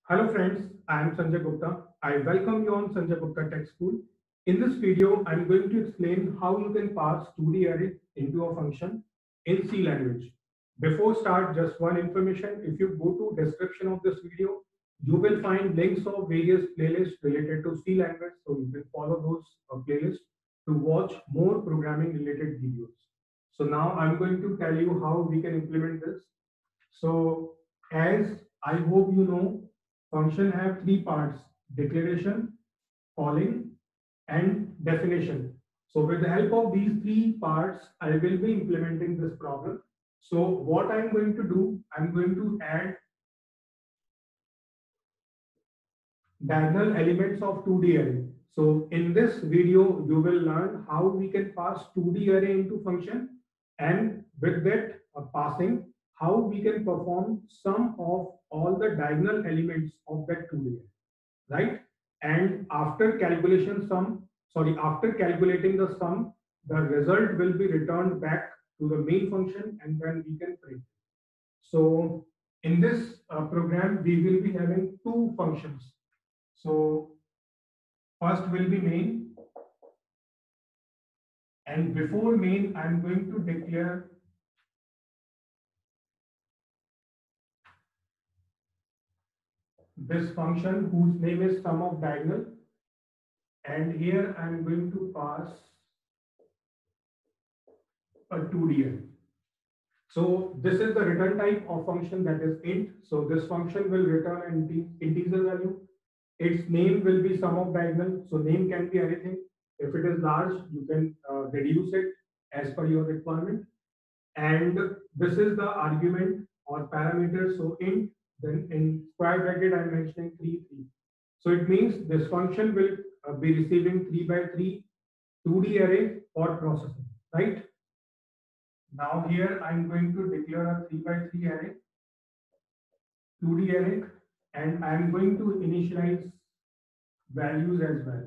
Hello friends, I am Sanjay Gupta. I welcome you on Sanjay Gupta Tech School. In this video, I am going to explain how you can pass 2D array into a function in C language. Before start, just one information. If you go to description of this video, you will find links of various playlists related to C language. So you can follow those playlists to watch more programming related videos. So now I'm going to tell you how we can implement this. So as I hope you know, function have three parts: declaration, calling, and definition. So with the help of these three parts, I will be implementing this problem. So what I'm going to do, I'm going to add diagonal elements of 2D array. So in this video, you will learn how we can pass 2D array into function, and with that passing, how we can perform sum of all the diagonal elements of that 2D array, right? And after calculation sum, sorry, after calculating the sum, the result will be returned back to the main function, and then we can print. So in this program, we will be having two functions. So first will be main, and before main, I'm going to declare this function whose name is sum of diagonal, and here I'm going to pass a 2D array. So this is the return type of function, that is int. So this function will return an integer value. Its name will be sum of diagonal. So name can be anything. If it is large, you can reduce it as per your requirement. And this is the argument or parameter. So int, then in square bracket, I'm mentioning 3, 3. So it means this function will be receiving 3 by 3 2D array for processing, right? Now here I'm going to declare a 3 by 3 array, 2D array, and I'm going to initialize values as well.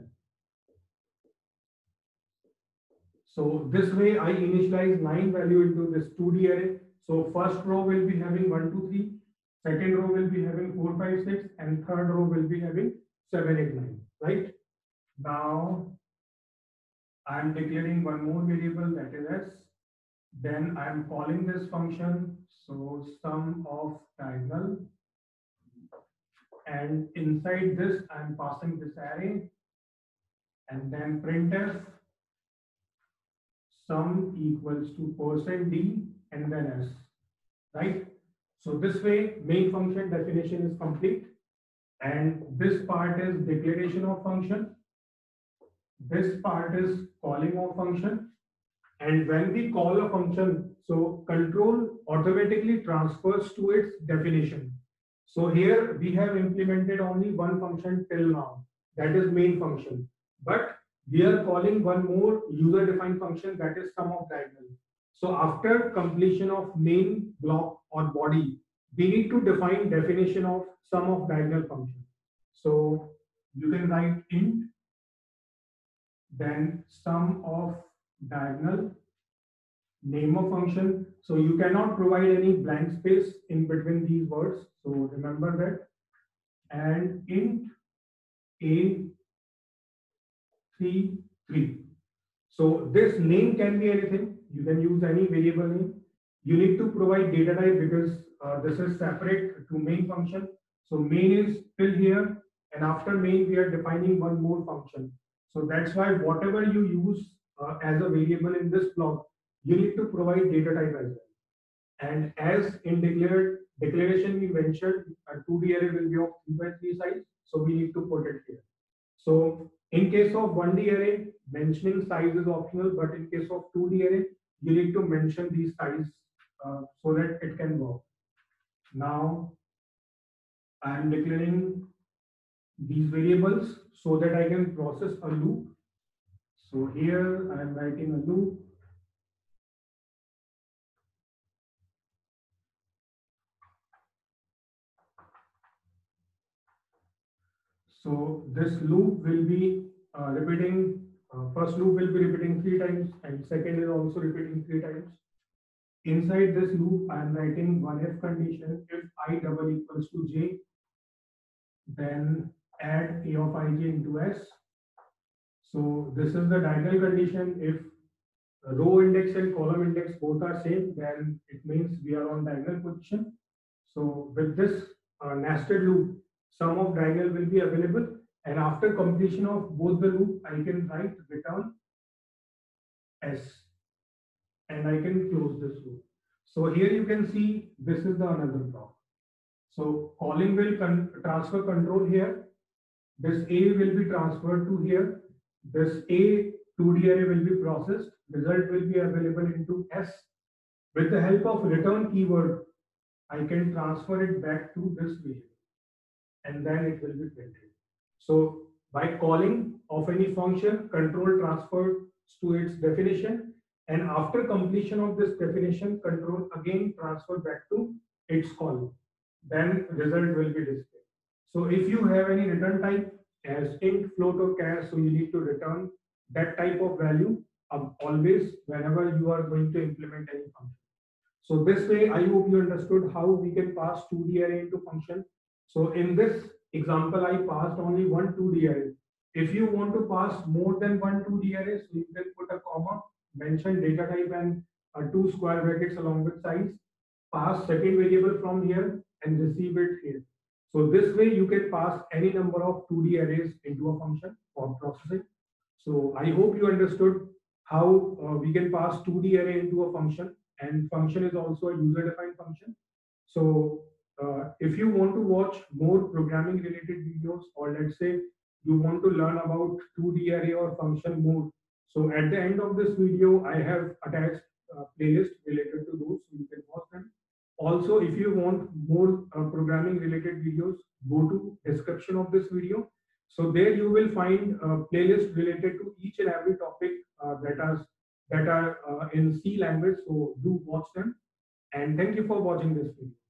So this way I initialize 9 value into this 2D array. So first row will be having 1, 2, 3, second row will be having 4, 5, 6, and third row will be having 7, 8, 9, right? Now I'm declaring one more variable, that is s. Then I'm calling this function, so sum of diagonal, and inside this I'm passing this array, and then printf sum equals to %d and then s, right? So this way main function definition is complete, and this part is declaration of function, this part is calling of function. And when we call a function, so control automatically transfers to its definition. So here we have implemented only one function till now, that is main function. But we are calling one more user defined function, that is sum of diagonal. So after completion of main block or body, we need to define definition of sum of diagonal function. So you can write int, then sum of diagonal, name of function. So you cannot provide any blank space in between these words. So remember that. And int a 3 3. So this name can be anything. You can use any variable name. You need to provide data type because this is separate to main function. So main is still here, and after main we are defining one more function. So that's why whatever you use as a variable in this block, you need to provide data type as well. And as in declaration we mentioned, a 2D array will be of 3 by 3 size, so we need to put it here. So in case of 1D array, mentioning size is optional, but in case of 2D array, you need to mention these size so that it can work. Now I am declaring these variables so that I can process a loop. So here I am writing a loop. So this loop will be repeating, first loop will be repeating 3 times, and second is also repeating 3 times. Inside this loop, I am writing one if condition if I double equals to j. then add A of ij into S. So this is the diagonal condition. If row index and column index both are same, then it means we are on diagonal position. So with this nested loop, sum of diagonal will be available, and after completion of both the loop, I can write return S, and I can close this loop. So here you can see this is the another block. So calling will transfer control here. This A will be transferred to here. This A 2D array will be processed. Result will be available into S. With the help of return keyword, I can transfer it back to this variable, and then it will be printed. So by calling of any function, control transfers to its definition, and after completion of this definition, control again transfer back to its call. Then result will be displayed. So if you have any return type as int, float, or char, so you need to return that type of value always whenever you are going to implement any function. So this way, I hope you understood how we can pass 2D array into function. So in this example, I passed only one 2D array. If you want to pass more than one 2D array, so you can put a comma, mention data type and two square brackets along with size, pass second variable from here and receive it here. So this way you can pass any number of 2D arrays into a function for processing. So I hope you understood how we can pass 2D array into a function, and function is also a user defined function. So if you want to watch more programming related videos, or let's say you want to learn about 2D array or function more, so at the end of this video, I have attached a playlist related to those, so you can watch them. Also, if you want more programming related videos, go to description of this video. So there you will find a playlist related to each and every topic that are in C language. So do watch them. And thank you for watching this video.